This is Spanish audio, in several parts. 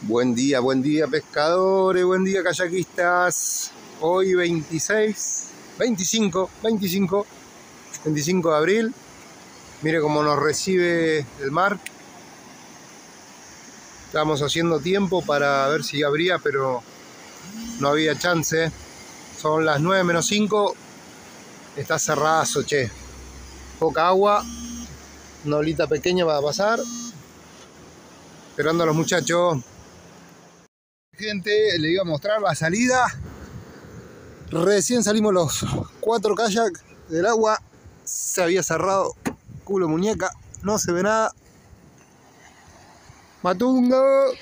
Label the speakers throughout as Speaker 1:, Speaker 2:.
Speaker 1: Buen día pescadores, buen día kayakistas. Hoy 25 de abril. Mire cómo nos recibe el mar. Estábamos haciendo tiempo para ver si abría, pero no había chance. Son las 9 menos 5. Está cerradazo, che. Poca agua. Una olita pequeña para pasar. Esperando a los muchachos. Gente, le iba a mostrar la salida. Recién salimos los 4 kayaks del agua. Se había cerrado. Culo muñeca. No se ve nada. Matungo.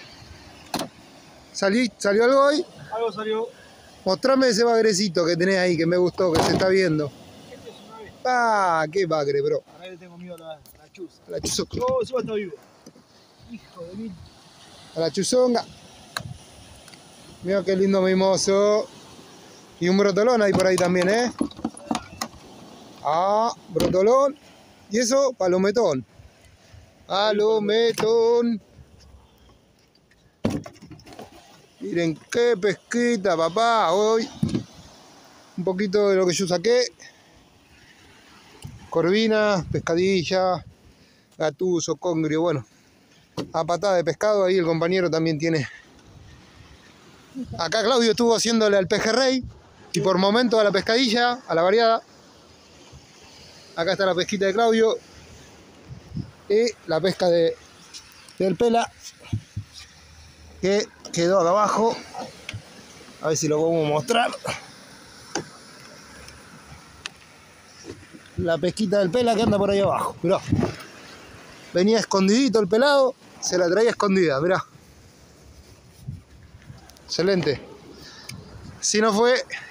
Speaker 1: ¿Salió algo hoy?
Speaker 2: Algo salió.
Speaker 1: Mostrame ese bagrecito que tenés ahí, que me gustó, que se está viendo.
Speaker 2: Este es una vez.
Speaker 1: Ah, qué bagre, bro.
Speaker 2: Ahora le tengo miedo a la chuza.
Speaker 1: La chuzonga.
Speaker 2: Oh, ese va a estar vivo. Hijo de mil.
Speaker 1: A la chuzonga. Mira qué lindo mimoso. Y un brotolón ahí por ahí también, ¿eh? Ah, brotolón. Y eso, palometón. Palometón. Miren qué pesquita, papá. Hoy un poquito de lo que yo saqué. Corvina, pescadilla, gatuso, congrio. Bueno, a patada de pescado. Ahí el compañero también tiene. Acá Claudio estuvo haciéndole al pejerrey. Y por momento a la pescadilla, a la variada. Acá está la pesquita de Claudio. Y la pesca del pela. Que quedó acá abajo. A ver si lo podemos mostrar. La pesquita del pela que anda por ahí abajo. Mirá. Venía escondidito el pelado. Se la traía escondida, mirá. Excelente. Si no fue